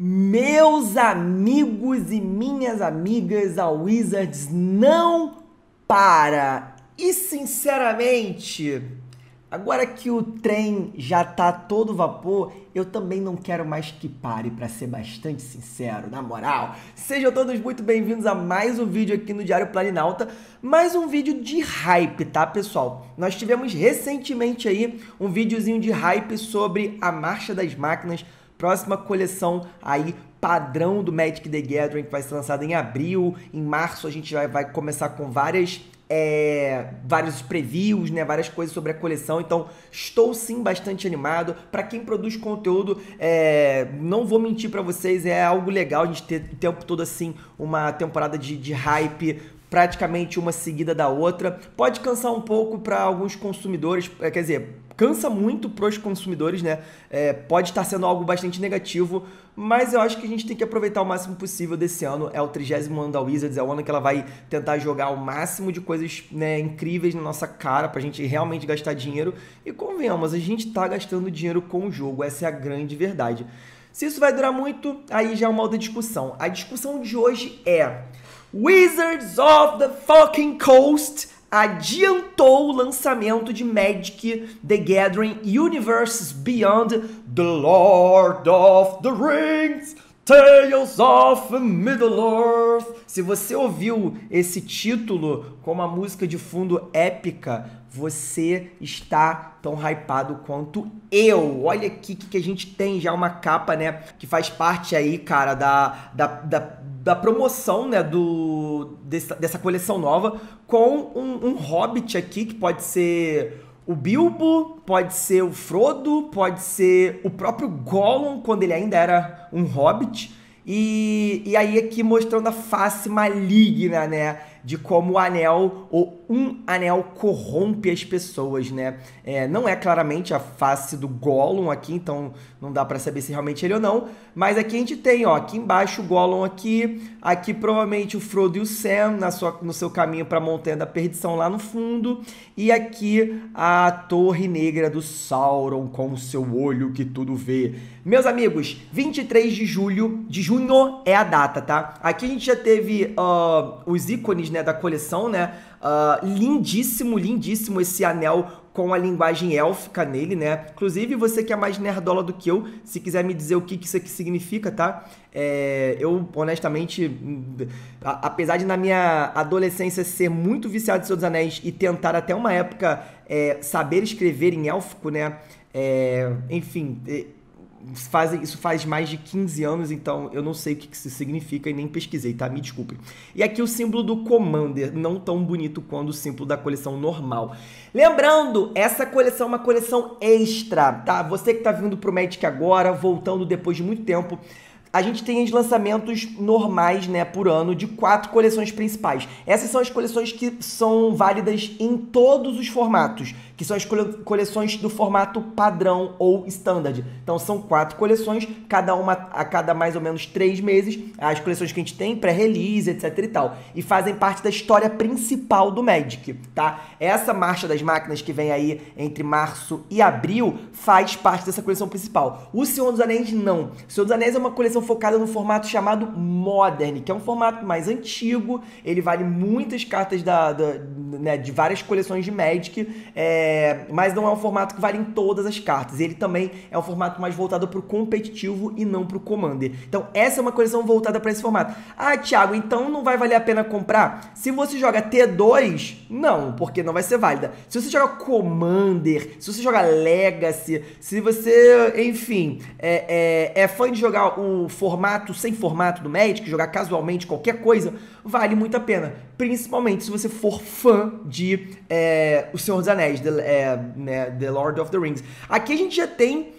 Meus amigos e minhas amigas, a Wizards não para. E sinceramente, agora que o trem já tá todo vapor, eu também não quero mais que pare, para ser bastante sincero, na moral. Sejam todos muito bem-vindos a mais um vídeo aqui no Diário Planinauta, mais um vídeo de hype, tá, pessoal? Nós tivemos recentemente aí um videozinho de hype sobre a Marcha das Máquinas, próxima coleção aí padrão do Magic the Gathering, que vai ser lançada em abril. Em março a gente vai começar com vários previews, né, várias coisas sobre a coleção. Então estou sim bastante animado. Para quem produz conteúdo, não vou mentir para vocês, é algo legal a gente ter o tempo todo assim uma temporada de hype, praticamente uma seguida da outra. Pode cansar um pouco para alguns consumidores, quer dizer, cansa muito para os consumidores, né? Pode estar sendo algo bastante negativo, mas eu acho que a gente tem que aproveitar o máximo possível desse ano. É o 30º ano da Wizards, é o ano que ela vai tentar jogar o máximo de coisas, né, incríveis na nossa cara pra gente realmente gastar dinheiro. E convenhamos, a gente tá gastando dinheiro com o jogo, essa é a grande verdade. Se isso vai durar muito, aí já é uma outra discussão. A discussão de hoje é: Wizards of the fucking Coast adiantou o lançamento de Magic the Gathering Universes Beyond the Lord of the Rings, Tales of Middle-earth. Se você ouviu esse título com uma música de fundo épica, você está tão hypado quanto eu. Olha aqui que a gente tem já uma capa, né, que faz parte aí, cara, da promoção, né, dessa coleção nova, com um Hobbit aqui, que pode ser o Bilbo, pode ser o Frodo, pode ser o próprio Gollum, quando ele ainda era um Hobbit. E aí aqui mostrando a face maligna, né, de como o anel, ou um anel, corrompe as pessoas, né. Não é claramente a face do Gollum aqui, então não dá pra saber se realmente ele ou não, mas aqui a gente tem, ó, aqui embaixo o Gollum aqui provavelmente o Frodo e o Sam no seu caminho pra Montanha da Perdição lá no fundo, e aqui a Torre Negra do Sauron com o seu olho que tudo vê. Meus amigos, 23 de junho é a data, tá? Aqui a gente já teve os ícones, né, da coleção, né? Lindíssimo, lindíssimo esse anel com a linguagem élfica nele, né? Inclusive, você que é mais nerdola do que eu, se quiser me dizer o que isso aqui significa, tá? Eu, honestamente, apesar de na minha adolescência ser muito viciado em Senhor dos Anéis e tentar até uma época saber escrever em élfico, né? Enfim... Isso faz mais de 15 anos, então eu não sei o que isso significa e nem pesquisei, tá? Me desculpe. E aqui o símbolo do Commander, não tão bonito quanto o símbolo da coleção normal. Lembrando, essa coleção é uma coleção extra, tá? Você que tá vindo pro Magic agora, voltando depois de muito tempo, a gente tem os lançamentos normais, né, por ano, de 4 coleções principais. Essas são as coleções que são válidas em todos os formatos, que são as coleções do formato padrão ou standard. Então são 4 coleções, cada uma a cada mais ou menos 3 meses, as coleções que a gente tem, pré-release, etc e tal, e fazem parte da história principal do Magic, tá? Essa Marcha das Máquinas que vem aí entre março e abril faz parte dessa coleção principal. O Senhor dos Anéis não. O Senhor dos Anéis é uma coleção focada no formato chamado Modern, que é um formato mais antigo, ele vale muitas cartas né, de várias coleções de Magic, mas não é um formato que vale em todas as cartas. Ele também é um formato mais voltado para o competitivo e não para o Commander. Então essa é uma coleção voltada para esse formato. Ah, Thiago, então não vai valer a pena comprar? Se você joga T2, não, porque não vai ser válida. Se você joga Commander, se você joga Legacy, se você, enfim, é fã de jogar o formato sem formato do Magic, jogar casualmente qualquer coisa, vale muito a pena. Principalmente se você for fã de O Senhor dos Anéis, né, The Lord of the Rings. Aqui a gente já tem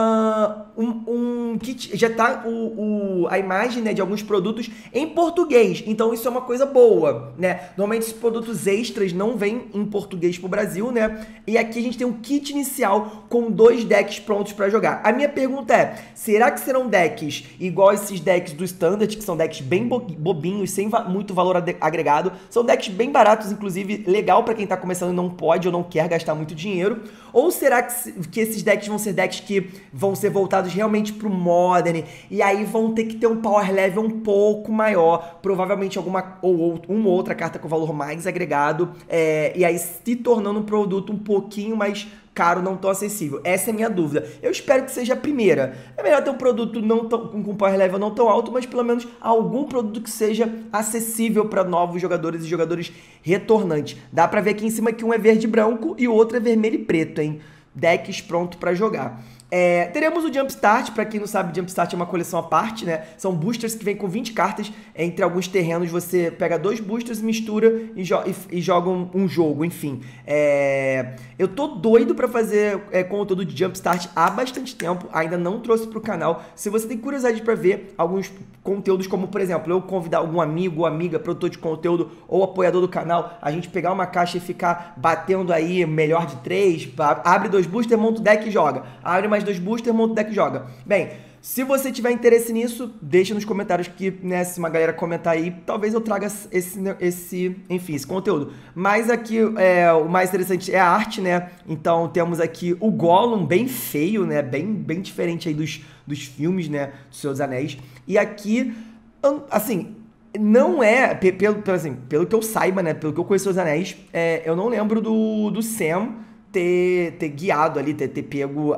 kit, já tá a imagem, né, de alguns produtos em português, então isso é uma coisa boa, né? Normalmente os produtos extras não vêm em português pro Brasil, né? E aqui a gente tem um kit inicial com 2 decks prontos para jogar. A minha pergunta é, será que serão decks igual esses decks do Standard, que são decks bem bobinhos, sem muito valor agregado, são decks bem baratos, inclusive legal para quem tá começando e não pode ou não quer gastar muito dinheiro, ou será que esses decks vão ser decks que que vão ser voltados realmente pro Modern, e aí vão ter que ter um power level um pouco maior, provavelmente uma ou outra carta com valor mais agregado, e aí se tornando um produto um pouquinho mais caro, não tão acessível. Essa é a minha dúvida. Eu espero que seja a primeira. É melhor ter um produto não tão, com power level não tão alto, mas pelo menos algum produto que seja acessível para novos jogadores e jogadores retornantes. Dá pra ver aqui em cima que um é verde e branco e o outro é vermelho e preto, hein? Decks pronto pra jogar. Teremos o Jumpstart, pra quem não sabe, Jumpstart é uma coleção à parte, né? São boosters que vêm com 20 cartas. Entre alguns terrenos você pega 2 boosters, mistura e joga um jogo, enfim. Eu tô doido pra fazer conteúdo de Jumpstart há bastante tempo, ainda não trouxe pro canal. Se você tem curiosidade pra ver alguns conteúdos, como por exemplo, eu convidar algum amigo ou amiga, produtor de conteúdo ou apoiador do canal, a gente pegar uma caixa e ficar batendo aí melhor de 3, abre 2 boosters, monta o deck e joga. Abre mais 2 boosters, monta o deck e joga. Bem, se você tiver interesse nisso, deixa nos comentários que, né, se uma galera comentar aí, talvez eu traga esse conteúdo. Mas aqui, o mais interessante é a arte, né? Então temos aqui o Gollum, bem feio, né? Bem diferente aí dos filmes, né? Dos Senhor dos Anéis. E aqui, assim, não é, pelo que eu saiba, né? Pelo que eu conheço os Anéis, eu não lembro do Sam ter guiado ali, ter pego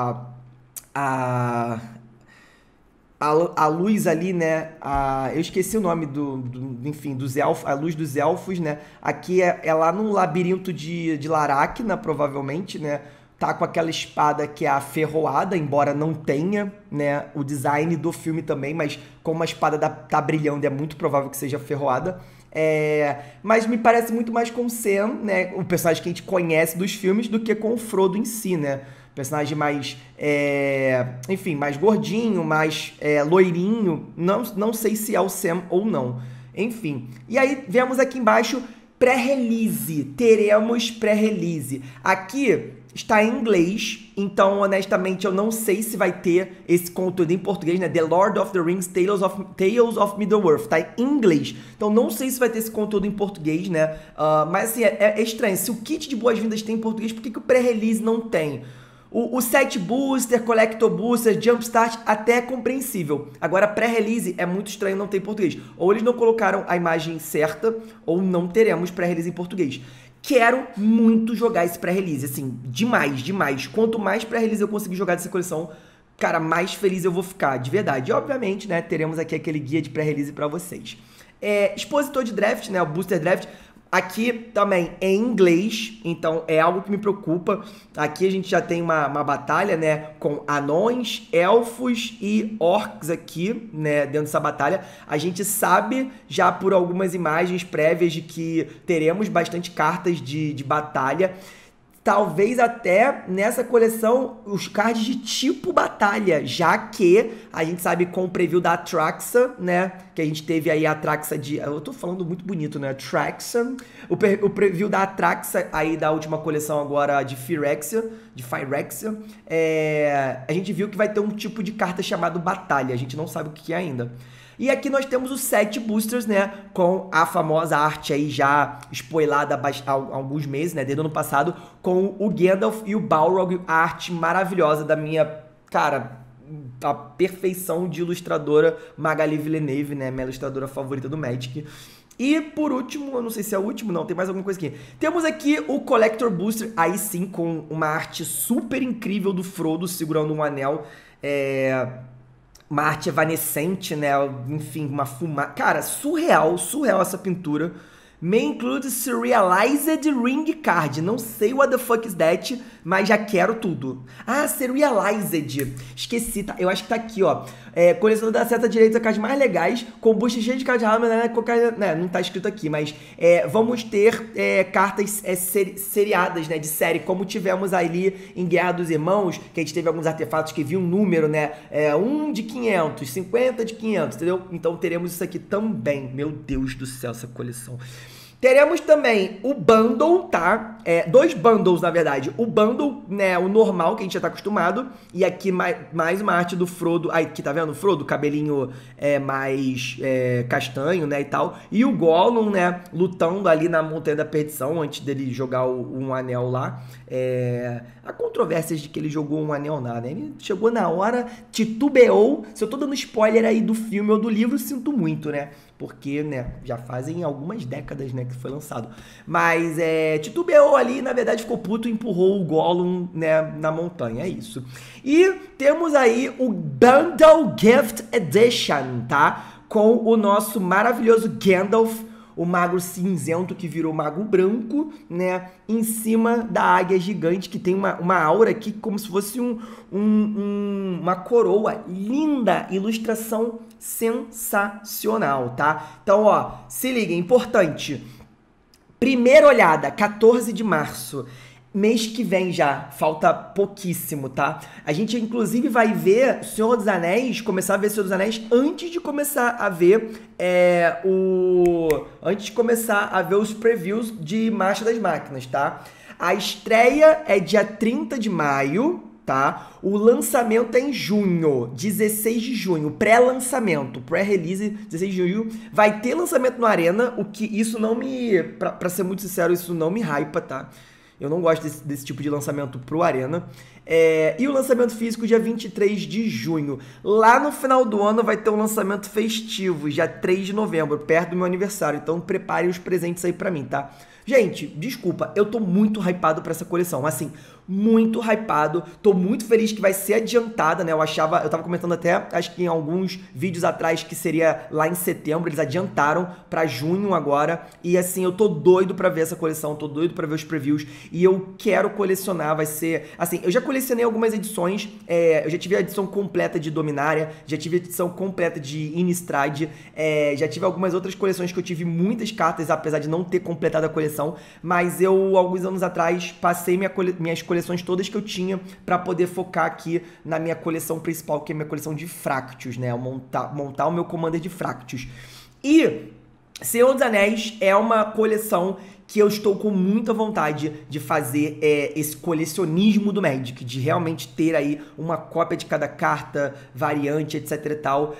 a luz ali, né? Eu esqueci o nome enfim, dos elfos, a luz dos elfos, né? Aqui é lá no labirinto de Laracna, provavelmente, né? Tá com aquela espada que é aferroada, embora não tenha, né, o design do filme também, mas como a espada tá brilhando, é muito provável que seja aferroada. Mas me parece muito mais com o Sam, né, o personagem que a gente conhece dos filmes, do que com o Frodo em si, né? Personagem mais, enfim, mais gordinho, mais loirinho. Não sei se é o Sam ou não. Enfim. E aí, vemos aqui embaixo, pré-release. Teremos pré-release. Aqui está em inglês, então, honestamente, eu não sei se vai ter esse conteúdo em português, né? The Lord of the Rings, Tales of Middle-earth. Tá em inglês. Então, não sei se vai ter esse conteúdo em português, né? Mas, assim, é estranho. Se o kit de boas-vindas tem em português, por que o pré-release não tem? O set booster, collector booster, jumpstart até é compreensível. Agora, pré-release é muito estranho não ter em português. Ou eles não colocaram a imagem certa, ou não teremos pré-release em português. Quero muito jogar esse pré-release, assim, demais. Quanto mais pré-release eu conseguir jogar dessa coleção, cara, mais feliz eu vou ficar, de verdade. E, obviamente, né, teremos aqui aquele guia de pré-release pra vocês. Expositor de draft, né, o booster draft. Aqui também é em inglês, então é algo que me preocupa. Aqui a gente já tem uma batalha, né, com anões, elfos e orcs aqui, né, dentro dessa batalha. A gente sabe já por algumas imagens prévias de que teremos bastante cartas de batalha. Talvez até nessa coleção os cards de tipo batalha, já que a gente sabe com o preview da Atraxa, né, que a gente teve aí a Atraxa de... Eu tô falando muito bonito, né, Atraxa. O preview da Atraxa aí da última coleção agora de Phyrexia, a gente viu que vai ter um tipo de carta chamado batalha, a gente não sabe o que é ainda. E aqui nós temos os 7 boosters, né, com a famosa arte aí já spoilada há alguns meses, né, desde o ano passado, com o Gandalf e o Balrog, a arte maravilhosa da minha, cara, a perfeição de ilustradora Magali Villeneuve, né, minha ilustradora favorita do Magic. E por último, eu não sei se é o último, não, tem mais alguma coisa aqui. Temos aqui o Collector Booster, aí sim, com uma arte super incrível do Frodo segurando um anel, uma arte evanescente, né? Enfim, uma fumaça. Cara, surreal essa pintura. May include Serialized Ring Card. Não sei what the fuck is that, mas já quero tudo. Ah, Serialized. Esqueci, tá? Eu acho que tá aqui, ó. Coleção da seta direita, cards mais legais, com boost cheio de card rama, né? Não tá escrito aqui, mas vamos ter cartas seriadas, né? De série, como tivemos ali em Guerra dos Irmãos, que a gente teve alguns artefatos que viam um número, né? 1 de 500, 50 de 500, entendeu? Então teremos isso aqui também. Meu Deus do céu, essa coleção. Teremos também o bundle, tá? Dois bundles, na verdade. O bundle, né, o normal, que a gente já tá acostumado. E aqui mais uma arte do Frodo. Aí, aqui, tá vendo? O Frodo, cabelinho mais castanho, né, e tal. E o Gollum, né, lutando ali na Montanha da Perdição, antes dele jogar um anel lá. Há controvérsias de que ele jogou um anel lá, né? Ele chegou na hora, titubeou. Se eu tô dando spoiler aí do filme ou do livro, sinto muito, né? Porque, né, já fazem algumas décadas, né, que foi lançado. Mas, titubeou ali, na verdade ficou puto e empurrou o Gollum, né, na montanha, é isso. E temos aí o Bundle Gift Edition, tá? Com o nosso maravilhoso Gandalf, o mago cinzento que virou mago branco, né, em cima da águia gigante, que tem uma aura aqui como se fosse uma coroa linda, ilustração sensacional, tá? Então, ó, se liga, importante. Primeira olhada, 14 de março. Mês que vem já, falta pouquíssimo, tá? A gente, inclusive, vai ver Senhor dos Anéis, começar a ver Senhor dos Anéis antes de começar a ver antes de começar a ver os previews de Marcha das Máquinas, tá? A estreia é dia 30 de maio, tá? O lançamento é em junho, 16 de junho, pré-lançamento, pré-release, 16 de junho. Vai ter lançamento no Arena, o que isso não me... Pra ser muito sincero, isso não me hypa, tá? Eu não gosto desse tipo de lançamento pro Arena. E o lançamento físico dia 23 de junho. Lá no final do ano vai ter um lançamento festivo, dia 3 de novembro, perto do meu aniversário. Então prepare os presentes aí pra mim, tá? Gente, desculpa, eu tô muito hypado pra essa coleção, assim, muito hypado, tô muito feliz que vai ser adiantada, né, eu tava comentando até, acho que em alguns vídeos atrás, que seria lá em setembro, eles adiantaram pra junho agora, e assim, eu tô doido pra ver essa coleção, tô doido pra ver os previews, e eu quero colecionar, vai ser, assim, eu já colecionei algumas edições, eu já tive a edição completa de Dominária, já tive a edição completa de Innistrad, já tive algumas outras coleções que eu tive muitas cartas, apesar de não ter completado a coleção, mas eu, alguns anos atrás, passei minhas coleções todas que eu tinha para poder focar aqui na minha coleção principal, que é a minha coleção de Fractus, né? Montar o meu Commander de Fractus. E Senhor dos Anéis é uma coleção que eu estou com muita vontade de fazer esse colecionismo do Magic, de realmente ter aí uma cópia de cada carta, variante, etc e tal.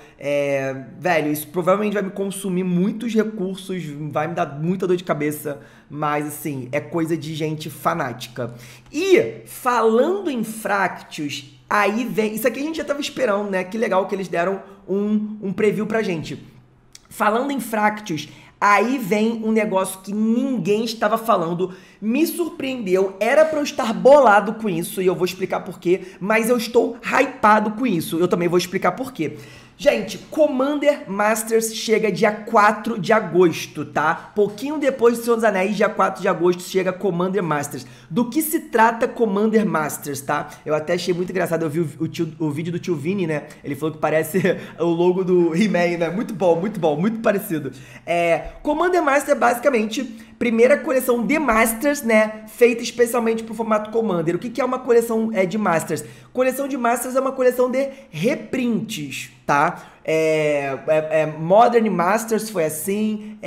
Velho, isso provavelmente vai me consumir muitos recursos, vai me dar muita dor de cabeça, mas assim, é coisa de gente fanática. E, falando em Fractus, aí vem... Isso aqui a gente já tava esperando, né? Que legal que eles deram um preview pra gente. Falando em Fractus, aí vem um negócio que ninguém estava falando, me surpreendeu, era pra eu estar bolado com isso, e eu vou explicar por quê, mas eu estou hypado com isso, eu também vou explicar por quê. Gente, Commander Masters chega dia 4 de agosto, tá? Pouquinho depois do Senhor dos Anéis, dia 4 de agosto, chega Commander Masters. Do que se trata Commander Masters, tá? Eu até achei muito engraçado, eu vi o vídeo do tio Vini, né? Ele falou que parece o logo do He-Man, né? Muito bom, muito parecido. Commander Masters é basicamente primeira coleção de Masters, né? Feita especialmente pro formato Commander. O que é uma coleção de Masters? Coleção de Masters é uma coleção de reprints, tá? Modern Masters foi assim,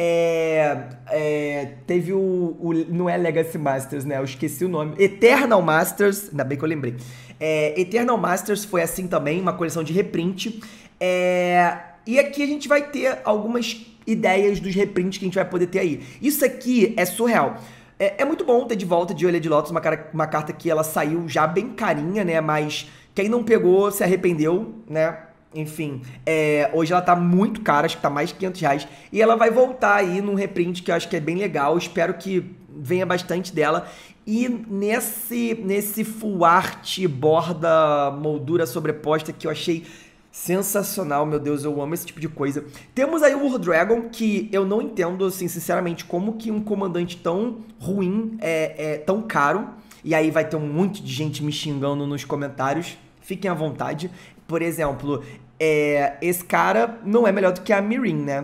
teve não é Legacy Masters, né? Eu esqueci o nome. Eternal Masters, ainda bem que eu lembrei. Eternal Masters foi assim também, uma coleção de reprint. E aqui a gente vai ter algumas ideias dos reprints que a gente vai poder ter aí. Isso aqui é surreal. É muito bom ter de volta de Olha de Lotus, uma carta que ela saiu já bem carinha, né? Mas quem não pegou se arrependeu, né? Enfim, hoje ela tá muito cara, acho que tá mais de R$500. E ela vai voltar aí num reprint que eu acho que é bem legal. Espero que venha bastante dela. E nesse full art, borda, moldura sobreposta que eu achei sensacional, meu Deus, eu amo esse tipo de coisa. Temos aí o Ur Dragon, que eu não entendo, assim, sinceramente, como que um comandante tão ruim é tão caro. E aí vai ter um monte de gente me xingando nos comentários. Fiquem à vontade. Por exemplo, esse cara não é melhor do que a Mirin, né?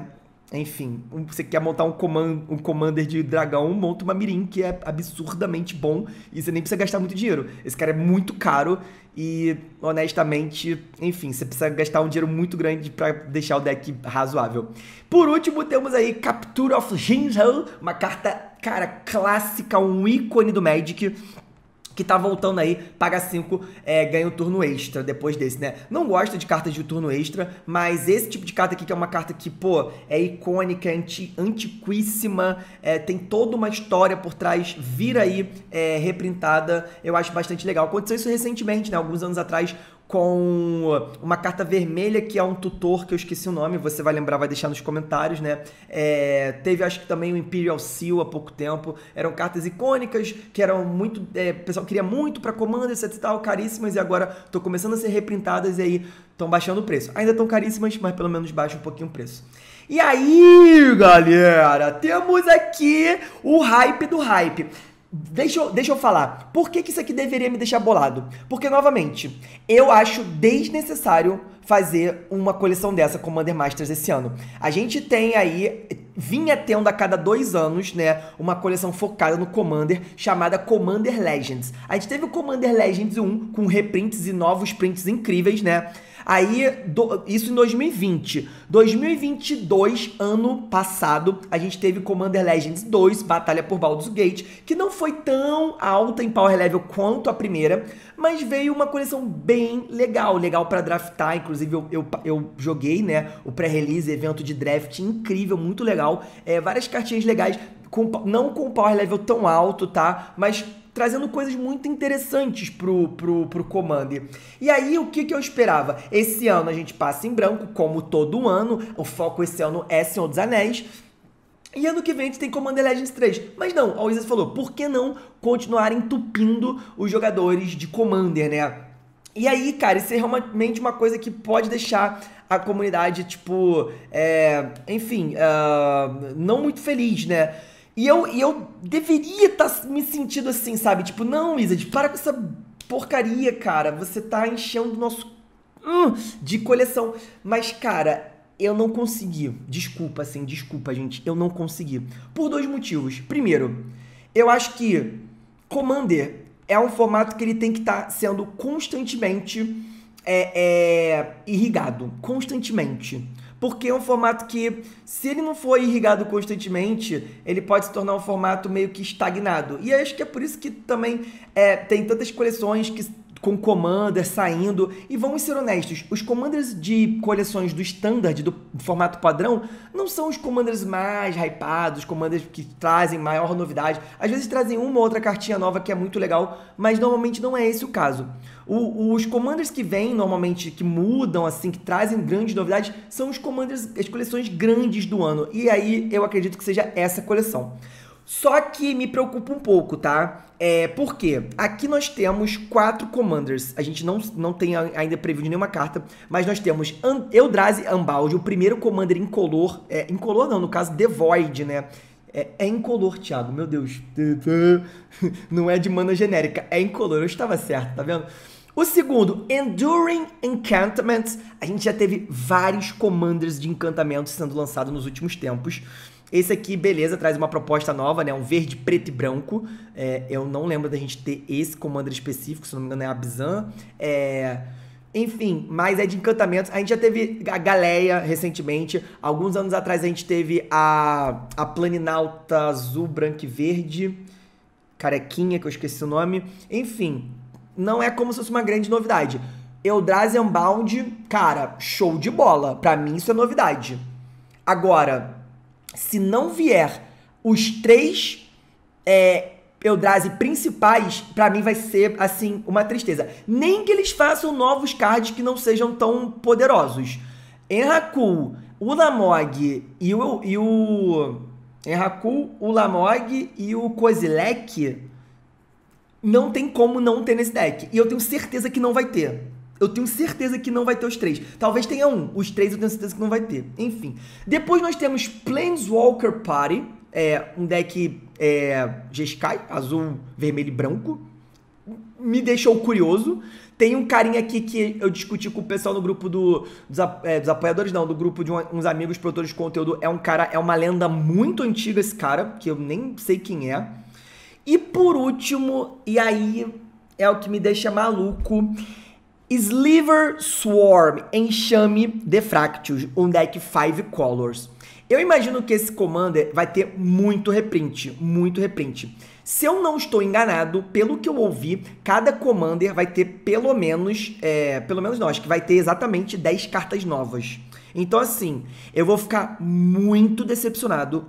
Enfim, você quer montar um commander de dragão, monta uma Mirim, que é absurdamente bom e você nem precisa gastar muito dinheiro. Esse cara é muito caro e, honestamente, enfim, você precisa gastar um dinheiro muito grande pra deixar o deck razoável. Por último, temos aí Capture of Jinzo, uma carta, cara, clássica, um ícone do Magic, que tá voltando aí, paga 5, ganha um turno extra depois desse, né? Não gosto de cartas de turno extra, mas esse tipo de carta aqui, que é uma carta que, pô, é icônica, é antiquíssima, tem toda uma história por trás, vira aí reprintada, eu acho bastante legal. Aconteceu isso recentemente, né? Alguns anos atrás, com uma carta vermelha que é um tutor, que eu esqueci o nome, você vai lembrar, vai deixar nos comentários, né? Teve, acho que também o Imperial Seal há pouco tempo. Eram cartas icônicas, que eram muito... o pessoal queria muito pra Commander, etc e tal, caríssimas, e agora estão começando a ser reprintadas e aí estão baixando o preço. Ainda estão caríssimas, mas pelo menos baixa um pouquinho o preço. E aí, galera, temos aqui o hype do hype. Deixa eu falar, por que isso aqui deveria me deixar bolado? Porque, novamente, eu acho desnecessário fazer uma coleção dessa Commander Masters esse ano. A gente tem aí, vinha tendo a cada 2 anos, né, uma coleção focada no Commander, chamada Commander Legends. A gente teve o Commander Legends 1, com reprints e novos prints incríveis, né? Aí, isso em 2020. 2022, ano passado, a gente teve Commander Legends 2, Batalha por Baldur's Gate, que não foi tão alta em power level quanto a primeira, mas veio uma coleção bem legal pra draftar. Inclusive, eu joguei, né, o pré-release, evento de draft incrível, muito legal. Várias cartinhas legais, não com power level tão alto, tá? Mas trazendo coisas muito interessantes pro Commander. E aí, o que eu esperava? Esse ano a gente passa em branco, como todo ano. O foco esse ano é Senhor dos Anéis. E ano que vem a gente tem Commander Legends 3. Mas não, a Wizards falou, por que não continuar entupindo os jogadores de Commander, né? E aí, cara, isso é realmente uma coisa que pode deixar a comunidade, tipo, enfim, não muito feliz, né? E eu deveria estar me sentindo assim, sabe? Tipo, não, Wizard, para com essa porcaria, cara. Você tá enchendo o nosso de coleção. Mas, cara, eu não consegui. Desculpa, gente. Eu não consegui. Por 2 motivos. Primeiro, eu acho que Commander é um formato que ele tem que estar sendo constantemente irrigado. Constantemente. Porque é um formato que, se ele não for irrigado constantemente, ele pode se tornar um formato meio que estagnado. E acho que é por isso que também tem tantas coleções com Commander saindo. E vamos ser honestos, os Commanders de coleções do Standard, do formato padrão, não são os Commanders mais hypados, os Commanders que trazem maior novidade. Às vezes trazem uma ou outra cartinha nova que é muito legal, mas normalmente não é esse o caso. Os Commanders que vêm, normalmente, que mudam, assim, que trazem grandes novidades, são os Commanders, as coleções grandes do ano. E aí, eu acredito que seja essa coleção. Só que me preocupa um pouco, tá? Por quê? Aqui nós temos 4 Commanders. A gente não tem ainda preview de nenhuma carta, mas nós temos Eldrazi Unbound, o primeiro Commander incolor. Incolor não, no caso, Devoid, né? É incolor, Thiago, meu Deus. Não é de mana genérica, é incolor. Eu estava certo, tá vendo? O segundo, Enduring Enchantments. A gente já teve vários Commanders de encantamentos sendo lançados nos últimos tempos. Esse aqui, beleza, traz uma proposta nova, né? Um verde, preto e branco. Eu não lembro da gente ter esse Commander específico, se não me engano é Abzan. Enfim, mas é de encantamentos. A gente já teve a Galeia recentemente. Alguns anos atrás a gente teve a Planinauta azul, branco e verde. Carequinha, que eu esqueci o nome. Enfim, não é como se fosse uma grande novidade. Eldrazi Unbound, cara, show de bola. Pra mim isso é novidade. Agora, se não vier os 3 Eldrazi principais, pra mim vai ser, assim, uma tristeza. Nem que eles façam novos cards que não sejam tão poderosos. Enrakul, Ulamog e o Enrakul, Ulamog e o Kozilek não tem como não ter nesse deck. E eu tenho certeza que não vai ter. Eu tenho certeza que não vai ter os 3. Talvez tenha um. Os 3 eu tenho certeza que não vai ter. Enfim. Depois nós temos Planeswalker Party. Um deck Jeskai, azul, vermelho e branco. me deixou curioso. Tem um carinha aqui que eu discuti com o pessoal no grupo dos apoiadores, não, do grupo de uns amigos produtores de conteúdo. É um cara, é uma lenda muito antiga esse cara, que eu nem sei quem é. E por último, e aí é o que me deixa maluco, Sliver Swarm, Enxame de Fractus, um deck 5 colors. Eu imagino que esse commander vai ter muito reprint, muito reprint. Se eu não estou enganado, pelo que eu ouvi, cada commander vai ter pelo menos não, acho que vai ter exatamente 10 cartas novas. Então assim, eu vou ficar muito decepcionado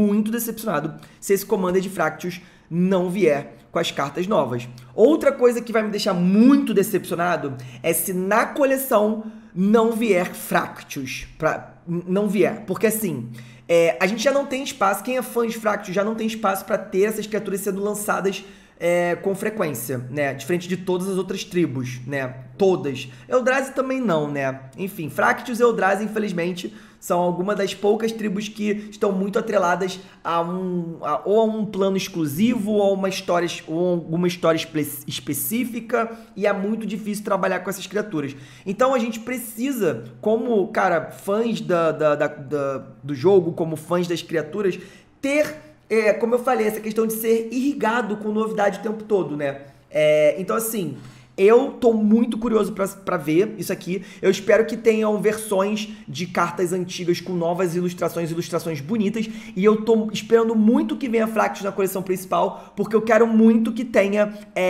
se esse commander de Fractus não vier com as cartas novas. Outra coisa que vai me deixar muito decepcionado é se na coleção não vier Fractus, não vier, porque assim, a gente já não tem espaço, quem é fã de Fractus já não tem espaço para ter essas criaturas sendo lançadas com frequência, né? Diferente de todas as outras tribos, né? Todas. Eldrazi também não, né? Enfim, Fractus e Eldrazi, infelizmente, são algumas das poucas tribos que estão muito atreladas ou a um plano exclusivo ou alguma história específica, e é muito difícil trabalhar com essas criaturas. Então a gente precisa, como, cara, fãs do jogo, como fãs das criaturas, ter, como eu falei, essa questão de ser irrigado com novidade o tempo todo, né? Então assim, eu tô muito curioso pra ver isso aqui. Eu espero que tenham versões de cartas antigas com novas ilustrações bonitas. E eu tô esperando muito que venha Fractus na coleção principal, porque eu quero muito que tenha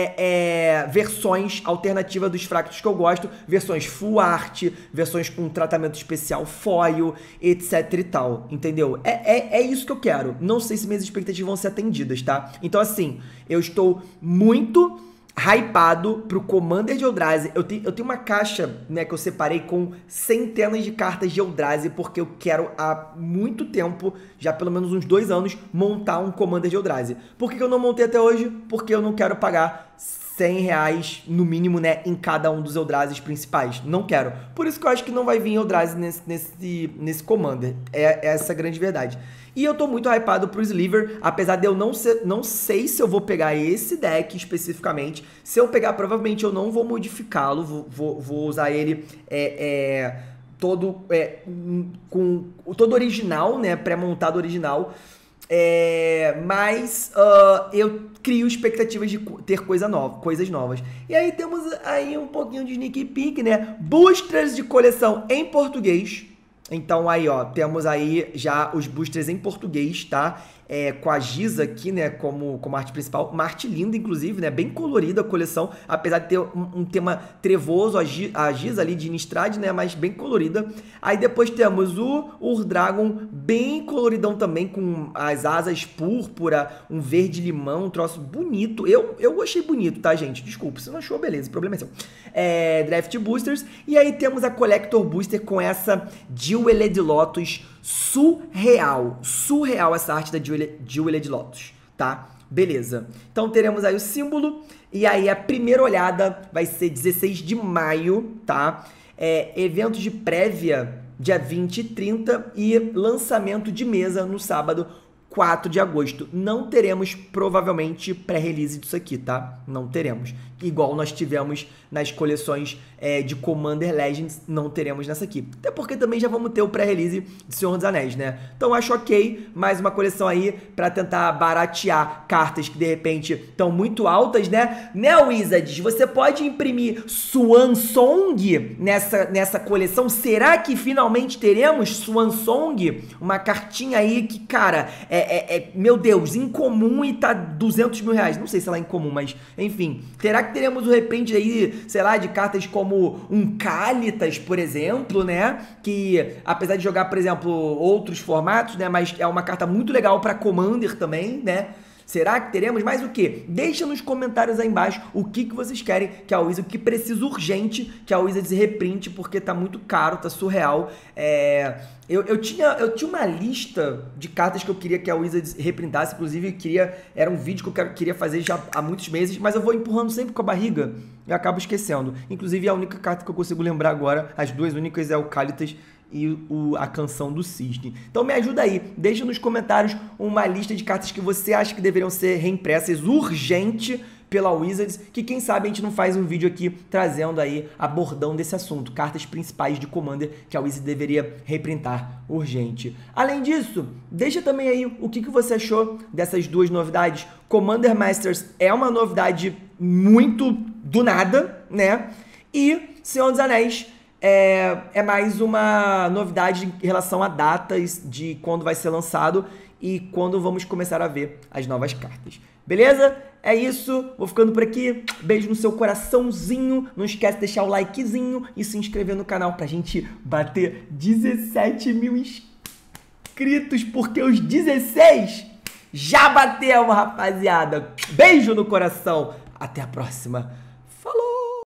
versões alternativas dos Fractus que eu gosto. Versões full art, versões com tratamento especial foil, etc e tal, entendeu? É isso que eu quero. Não sei se minhas expectativas vão ser atendidas, tá? Então assim, eu estou muito hypado pro Commander de Eldrazi. Eu tenho uma caixa, né, que eu separei com centenas de cartas de Eldrazi, porque eu quero há muito tempo, já pelo menos uns 2 anos, montar um Commander de Eldrazi. Por que eu não montei até hoje? Porque eu não quero pagar R$100 no mínimo, né, em cada um dos Eldrazi principais. Não quero. Por isso que eu acho que não vai vir Eldrazi nesse Commander. É essa a grande verdade. E eu tô muito hypado pro Sliver, apesar de eu não sei se eu vou pegar esse deck especificamente. Se eu pegar, provavelmente eu não vou modificá-lo, vou usar ele todo original, né, pré-montado original. Mas eu crio expectativas de ter coisas novas. E aí temos aí um pouquinho de sneak peek, né? Boosters de coleção em português. Então aí, ó, temos aí já os boosters em português, tá? Com a Giza aqui, né, como arte principal. Uma arte linda, inclusive, né? Bem colorida a coleção, apesar de ter um tema trevoso, a Giza ali de Innistrad, né? Mas bem colorida. Aí depois temos o Ur-Dragon, bem coloridão também, com as asas púrpura, um verde-limão, um troço bonito. Eu achei bonito, tá, gente? Desculpa, se não achou, beleza, o problema é seu. Draft Boosters. E aí temos a Collector Booster com essa Jeweled Lotus surreal essa arte da Jeweled Lotus, tá? Beleza. Então teremos aí o símbolo, e aí a primeira olhada vai ser 16 de maio, tá? Eventos de prévia dia 20 e 30 e lançamento de mesa no sábado 4 de agosto. Não teremos, provavelmente, pré-release disso aqui, tá? Não teremos. Igual nós tivemos nas coleções de Commander Legends, não teremos nessa aqui. Até porque também já vamos ter o pré-release de Senhor dos Anéis, né? Então acho ok, mais uma coleção aí pra tentar baratear cartas que de repente estão muito altas, né? Né, Wizards? Você pode imprimir Swan Song nessa coleção? Será que finalmente teremos Swan Song? Uma cartinha aí que, cara, meu Deus, incomum e tá R$200 mil. Não sei se ela é incomum, mas enfim. Será que teremos o reprint aí, sei lá, de cartas como um Kalitas, por exemplo, né? Que, apesar de jogar, por exemplo, outros formatos, né? Mas é uma carta muito legal pra Commander também, né? Será que teremos mais o quê? Deixa nos comentários aí embaixo o que vocês querem que a Wizards, o que precisa urgente que a Wizards reprinte, porque tá muito caro, tá surreal. Eu tinha uma lista de cartas que eu queria que a Wizards reprintasse, inclusive era um vídeo que eu queria fazer já há muitos meses, mas eu vou empurrando sempre com a barriga e acabo esquecendo. Inclusive a única carta que eu consigo lembrar agora, as duas únicas, é o Kalitas e a Canção do Cisne. Então me ajuda aí, deixa nos comentários uma lista de cartas que você acha que deveriam ser reimpressas urgente pela Wizards, que quem sabe a gente não faz um vídeo aqui trazendo aí, abordando desse assunto, cartas principais de Commander que a Wizards deveria reprintar urgente. Além disso, deixa também aí o que você achou dessas duas novidades. Commander Masters é uma novidade muito do nada, né? E Senhor dos Anéis é mais uma novidade em relação a datas de quando vai ser lançado e quando vamos começar a ver as novas cartas. Beleza? É isso. Vou ficando por aqui. Beijo no seu coraçãozinho. Não esquece de deixar o likezinho e se inscrever no canal pra gente bater 17 mil inscritos, porque os 16 já batemos, rapaziada. Beijo no coração. Até a próxima.